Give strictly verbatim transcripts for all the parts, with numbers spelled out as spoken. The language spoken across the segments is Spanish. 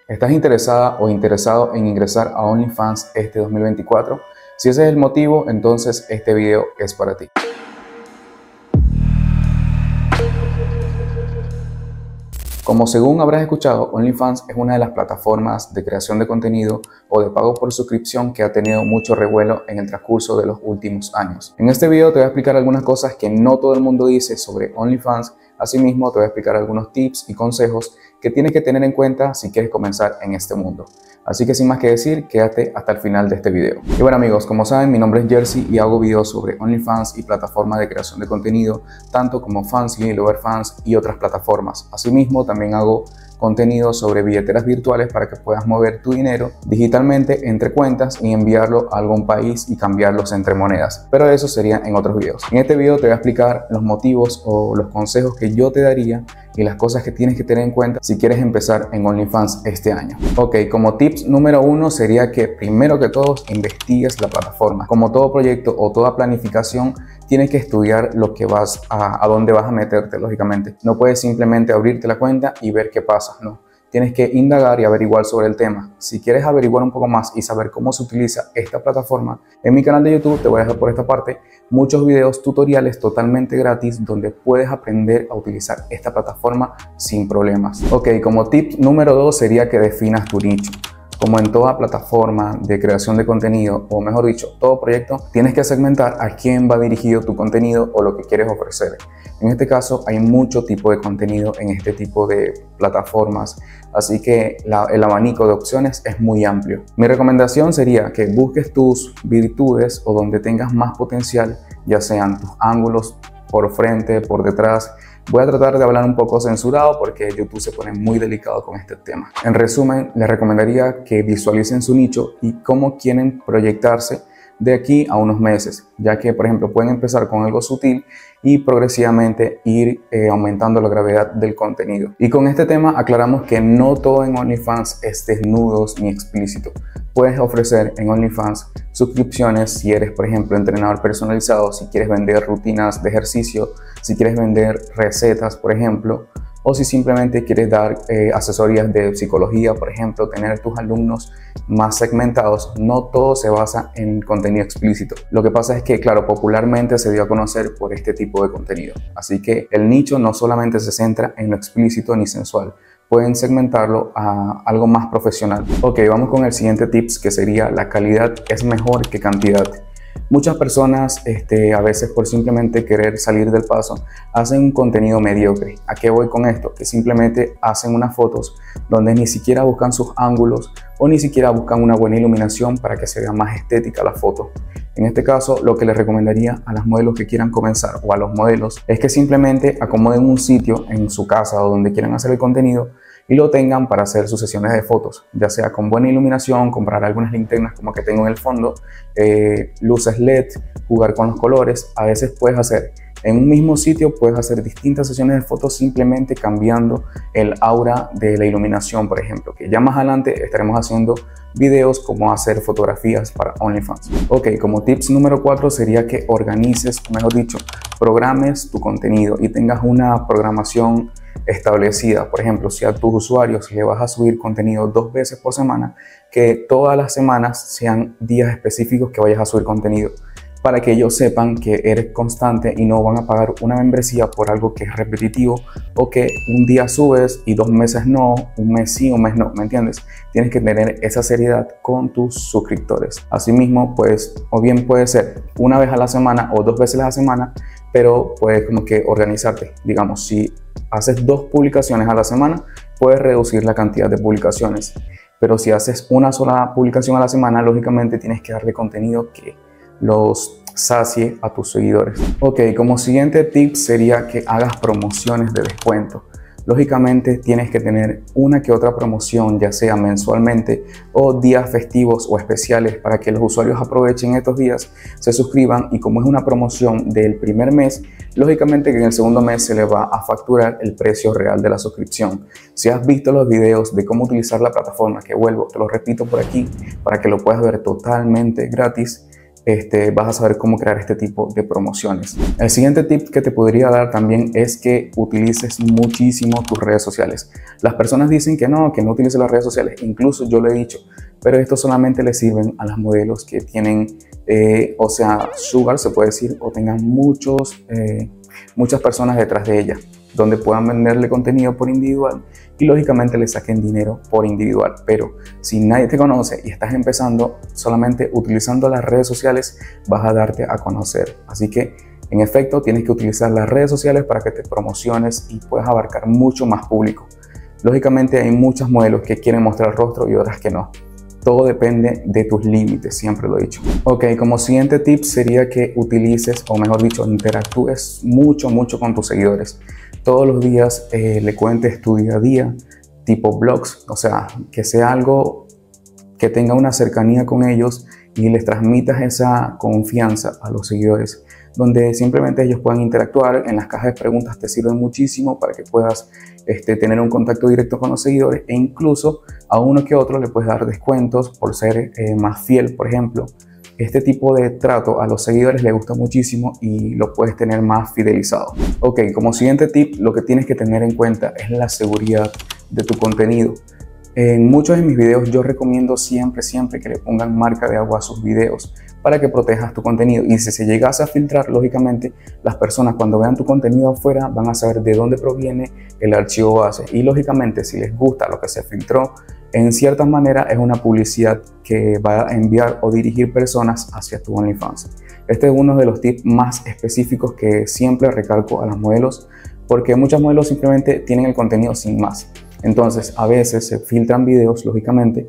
¿Estás interesada o interesado en ingresar a OnlyFans este dos mil veinticuatro? Si ese es el motivo, entonces este video es para ti. Como según habrás escuchado, OnlyFans es una de las plataformas de creación de contenido o de pago por suscripción que ha tenido mucho revuelo en el transcurso de los últimos años. En este video te voy a explicar algunas cosas que no todo el mundo dice sobre OnlyFans. Asimismo, te voy a explicar algunos tips y consejos que tienes que tener en cuenta si quieres comenzar en este mundo. Así que sin más que decir, quédate hasta el final de este video. Y bueno amigos, como saben, mi nombre es Jersey y hago videos sobre OnlyFans y plataformas de creación de contenido, tanto como Fansly, Loverfans y otras plataformas. Asimismo, también hago contenido sobre billeteras virtuales para que puedas mover tu dinero digitalmente entre cuentas y enviarlo a algún país y cambiarlos entre monedas. Pero eso sería en otros videos. En este video te voy a explicar los motivos o los consejos que yo te daría y las cosas que tienes que tener en cuenta si quieres empezar en OnlyFans este año. Ok, como tips número uno sería que primero que todo investigues la plataforma. Como todo proyecto o toda planificación, tienes que estudiar lo que vas a, a dónde vas a meterte, lógicamente. No puedes simplemente abrirte la cuenta y ver qué pasa, no. Tienes que indagar y averiguar sobre el tema. Si quieres averiguar un poco más y saber cómo se utiliza esta plataforma, en mi canal de YouTube te voy a dejar por esta parte muchos videos tutoriales totalmente gratis donde puedes aprender a utilizar esta plataforma sin problemas. Ok, como tip número dos sería que definas tu nicho. Como en toda plataforma de creación de contenido, o mejor dicho, todo proyecto, tienes que segmentar a quién va dirigido tu contenido o lo que quieres ofrecer. En este caso, hay mucho tipo de contenido en este tipo de plataformas, así que la, el abanico de opciones es muy amplio. Mi recomendación sería que busques tus virtudes o donde tengas más potencial, ya sean tus ángulos por frente, por detrás. Voy a tratar de hablar un poco censurado porque YouTube se pone muy delicado con este tema. En resumen, les recomendaría que visualicen su nicho y cómo quieren proyectarse de aquí a unos meses, ya que, por ejemplo, pueden empezar con algo sutil y progresivamente ir eh, aumentando la gravedad del contenido. Y con este tema aclaramos que no todo en OnlyFans es desnudos ni explícito. Puedes ofrecer en OnlyFans suscripciones si eres, por ejemplo, entrenador personalizado, si quieres vender rutinas de ejercicio, si quieres vender recetas, por ejemplo, o si simplemente quieres dar eh, asesorías de psicología, por ejemplo, tener tus alumnos más segmentados. No todo se basa en contenido explícito. Lo que pasa es que, claro, popularmente se dio a conocer por este tipo de contenido. Así que el nicho no solamente se centra en lo explícito ni sensual. Pueden segmentarlo a algo más profesional. Ok, vamos con el siguiente tips, que sería: la calidad es mejor que cantidad. Muchas personas, este, a veces por simplemente querer salir del paso, hacen un contenido mediocre. ¿A qué voy con esto? Que simplemente hacen unas fotos donde ni siquiera buscan sus ángulos o ni siquiera buscan una buena iluminación para que se vea más estética la foto. En este caso, lo que les recomendaría a las modelos que quieran comenzar o a los modelos es que simplemente acomoden un sitio en su casa o donde quieran hacer el contenido y lo tengan para hacer sus sesiones de fotos, ya sea con buena iluminación, comprar algunas linternas como que tengo en el fondo, eh, luces L E D, jugar con los colores. A veces puedes hacer en un mismo sitio, puedes hacer distintas sesiones de fotos simplemente cambiando el aura de la iluminación, por ejemplo, que ya más adelante estaremos haciendo videos como hacer fotografías para OnlyFans. Ok, como tips número cuatro sería que organices, mejor dicho, programes tu contenido y tengas una programación establecida. Por ejemplo, si a tus usuarios le vas a subir contenido dos veces por semana, que todas las semanas sean días específicos que vayas a subir contenido, para que ellos sepan que eres constante y no van a pagar una membresía por algo que es repetitivo o que un día subes y dos meses no, un mes sí, un mes no, ¿me entiendes? Tienes que tener esa seriedad con tus suscriptores. Asimismo, pues, o bien puede ser una vez a la semana o dos veces a la semana, pero puedes como que organizarte. Digamos, si haces dos publicaciones a la semana, puedes reducir la cantidad de publicaciones. Pero si haces una sola publicación a la semana, lógicamente tienes que darle contenido que los sacie a tus seguidores. Ok, como siguiente tip sería que hagas promociones de descuento. Lógicamente tienes que tener una que otra promoción, ya sea mensualmente o días festivos o especiales, para que los usuarios aprovechen estos días, se suscriban, y como es una promoción del primer mes, lógicamente que en el segundo mes se le va a facturar el precio real de la suscripción. Si has visto los videos de cómo utilizar la plataforma, que vuelvo, te lo repito por aquí para que lo puedas ver totalmente gratis, este, vas a saber cómo crear este tipo de promociones. El siguiente tip que te podría dar también es que utilices muchísimo tus redes sociales. Las personas dicen que no, que no utilices las redes sociales, incluso yo lo he dicho, pero esto solamente le sirven a las modelos que tienen, eh, o sea, sugar se puede decir, o tengan muchos, eh, muchas personas detrás de ellas, donde puedan venderle contenido por individual y lógicamente le saquen dinero por individual. Pero si nadie te conoce y estás empezando, solamente utilizando las redes sociales vas a darte a conocer. Así que en efecto tienes que utilizar las redes sociales para que te promociones y puedas abarcar mucho más público. Lógicamente hay muchos modelos que quieren mostrar rostro y otras que no. Todo depende de tus límites, siempre lo he dicho. Ok, como siguiente tip sería que utilices, o mejor dicho, interactúes mucho, mucho con tus seguidores. Todos los días eh, le cuentes tu día a día, tipo blogs, o sea, que sea algo que tenga una cercanía con ellos y les transmitas esa confianza a los seguidores, donde simplemente ellos puedan interactuar. En las cajas de preguntas te sirven muchísimo para que puedas este, tener un contacto directo con los seguidores, e incluso a uno que otro le puedes dar descuentos por ser eh, más fiel, por ejemplo. Este tipo de trato a los seguidores les gusta muchísimo y lo puedes tener más fidelizado. Ok, como siguiente tip, lo que tienes que tener en cuenta es la seguridad de tu contenido. En muchos de mis videos yo recomiendo siempre, siempre que le pongan marca de agua a sus videos para que protejas tu contenido. Y si se llegase a filtrar, lógicamente las personas cuando vean tu contenido afuera van a saber de dónde proviene el archivo base. Y lógicamente si les gusta lo que se filtró, en cierta manera es una publicidad que va a enviar o dirigir personas hacia tu OnlyFans. Este es uno de los tips más específicos que siempre recalco a las modelos, porque muchas modelos simplemente tienen el contenido sin más. Entonces a veces se filtran videos, lógicamente,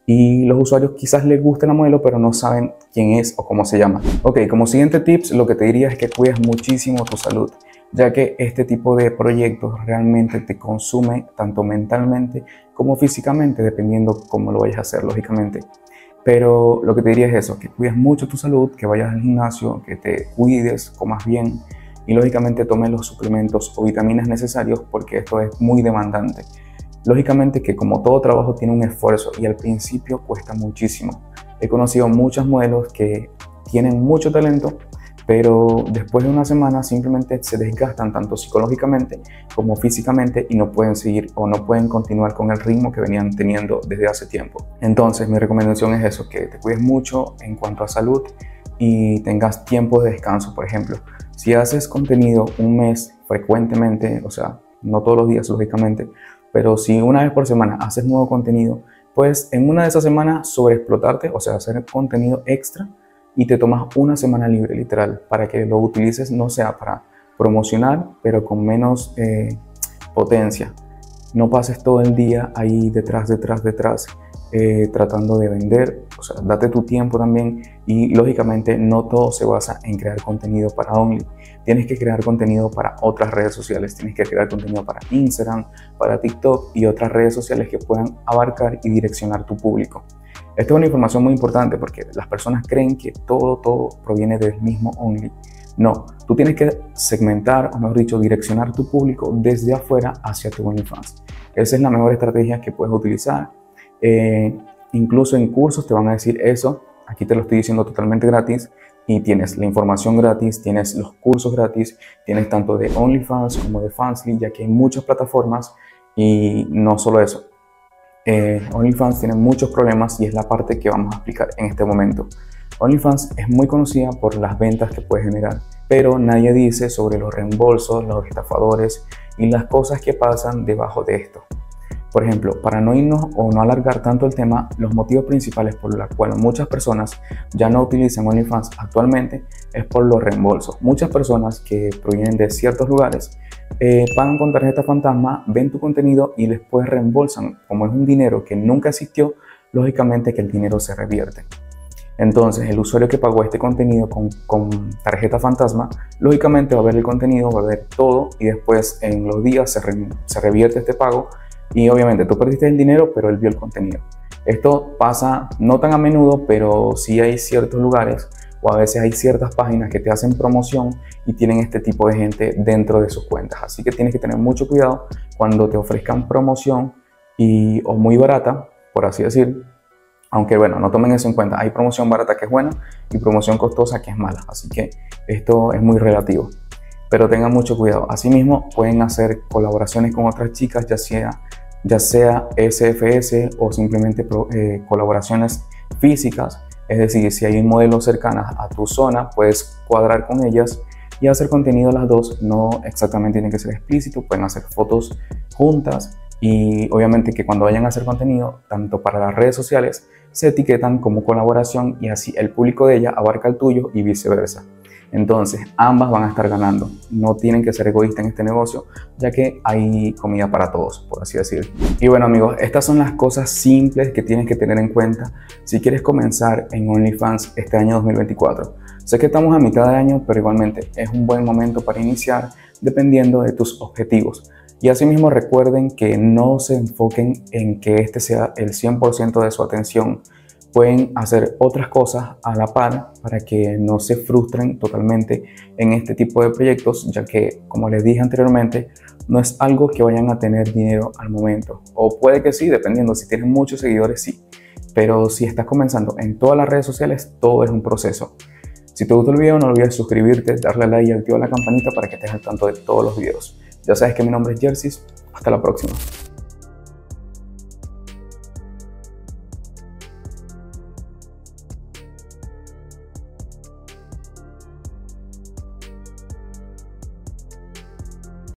y los usuarios quizás les guste la modelo, pero no saben quién es o cómo se llama. Ok, como siguiente tips, lo que te diría es que cuides muchísimo tu salud, ya que este tipo de proyectos realmente te consume tanto mentalmente como físicamente, dependiendo cómo lo vayas a hacer, lógicamente. Pero lo que te diría es eso, que cuides mucho tu salud, que vayas al gimnasio, que te cuides, comas bien y lógicamente tomes los suplementos o vitaminas necesarios, porque esto es muy demandante. Lógicamente que como todo trabajo tiene un esfuerzo y al principio cuesta muchísimo. He conocido muchos modelos que tienen mucho talento, pero después de una semana simplemente se desgastan tanto psicológicamente como físicamente y no pueden seguir o no pueden continuar con el ritmo que venían teniendo desde hace tiempo. Entonces mi recomendación es eso, que te cuides mucho en cuanto a salud y tengas tiempo de descanso. Por ejemplo, si haces contenido un mes frecuentemente, o sea, no todos los días lógicamente, pero si una vez por semana haces nuevo contenido, pues en una de esas semanas sobreexplotarte, o sea, hacer contenido extra y te tomas una semana libre, literal, para que lo utilices, no sea para promocionar, pero con menos eh, potencia. No pases todo el día ahí detrás, detrás, detrás, eh, tratando de vender. O sea, date tu tiempo también y lógicamente no todo se basa en crear contenido para Only. Tienes que crear contenido para otras redes sociales, tienes que crear contenido para Instagram, para TikTok y otras redes sociales que puedan abarcar y direccionar tu público. Esta es una información muy importante porque las personas creen que todo, todo proviene del mismo Only. No, tú tienes que segmentar, o mejor dicho, direccionar tu público desde afuera hacia tu OnlyFans. Esa es la mejor estrategia que puedes utilizar. Eh, incluso en cursos te van a decir eso. Aquí te lo estoy diciendo totalmente gratis. Y tienes la información gratis, tienes los cursos gratis, tienes tanto de OnlyFans como de Fansly, ya que hay muchas plataformas y no solo eso. Eh, OnlyFans tiene muchos problemas y es la parte que vamos a explicar en este momento. OnlyFans es muy conocida por las ventas que puede generar, pero nadie dice sobre los reembolsos, los estafadores y las cosas que pasan debajo de esto. Por ejemplo, para no irnos o no alargar tanto el tema, los motivos principales por los cuales muchas personas ya no utilizan OnlyFans actualmente es por los reembolsos. Muchas personas que provienen de ciertos lugares eh, pagan con tarjeta fantasma, ven tu contenido y después reembolsan. Como es un dinero que nunca existió, lógicamente que el dinero se revierte. Entonces el usuario que pagó este contenido con, con tarjeta fantasma, lógicamente va a ver el contenido, va a ver todo y después en los días se, re, se revierte este pago. Y obviamente tú perdiste el dinero, pero él vio el contenido. Esto pasa no tan a menudo, pero sí hay ciertos lugares o a veces hay ciertas páginas que te hacen promoción y tienen este tipo de gente dentro de sus cuentas. Así que tienes que tener mucho cuidado cuando te ofrezcan promoción y, o muy barata, por así decir, Aunque bueno, no tomen eso en cuenta. Hay promoción barata que es buena y promoción costosa que es mala. Así que esto es muy relativo. Pero tengan mucho cuidado. Asimismo, pueden hacer colaboraciones con otras chicas, ya sea, ya sea S F S o simplemente eh, colaboraciones físicas. Es decir, si hay modelos cercanas a tu zona, puedes cuadrar con ellas y hacer contenido las dos. No exactamente tienen que ser explícito, pueden hacer fotos juntas. Y obviamente que cuando vayan a hacer contenido, tanto para las redes sociales, se etiquetan como colaboración y así el público de ella abarca el tuyo y viceversa. Entonces, ambas van a estar ganando. No tienen que ser egoístas en este negocio, ya que hay comida para todos, por así decirlo. Y bueno, amigos, estas son las cosas simples que tienes que tener en cuenta si quieres comenzar en OnlyFans este año dos mil veinticuatro. Sé que estamos a mitad de año, pero igualmente es un buen momento para iniciar dependiendo de tus objetivos. Y asimismo recuerden que no se enfoquen en que este sea el cien por ciento de su atención. Pueden hacer otras cosas a la par para que no se frustren totalmente en este tipo de proyectos, ya que, como les dije anteriormente, no es algo que vayan a tener dinero al momento. O puede que sí, dependiendo, si tienen muchos seguidores, sí. Pero si estás comenzando en todas las redes sociales, todo es un proceso. Si te gustó el video, no olvides suscribirte, darle like y activar la campanita para que estés al tanto de todos los videos. Ya sabes que mi nombre es Jersis. Hasta la próxima.